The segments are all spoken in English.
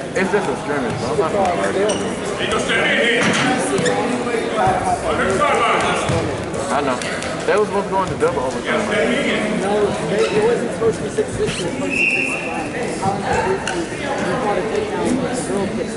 It's just a scrimmage, bro. I'm not gonna argue. I know. They was supposed to go into double overtime. No, it wasn't supposed to be 6-6. It was supposed to be 6-5. We called a takedown, but the girl put 6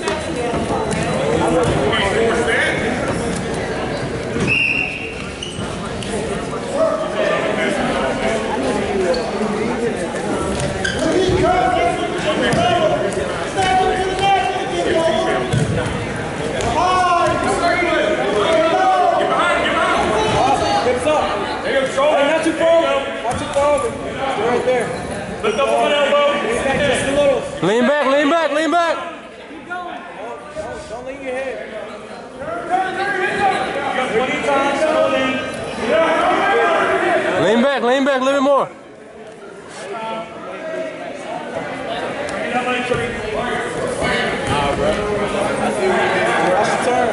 right there. Lift up one elbow. Just a little. Lean back, lean back, lean back. Keep going. Don't lean your head. Lean back, a little bit more. Rush the turn.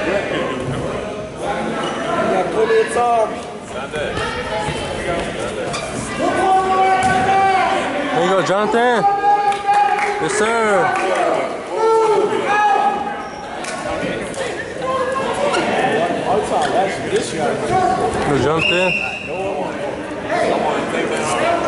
You got plenty of time. There you go, Jonathan. Yes, sir. This year. Go, Jonathan.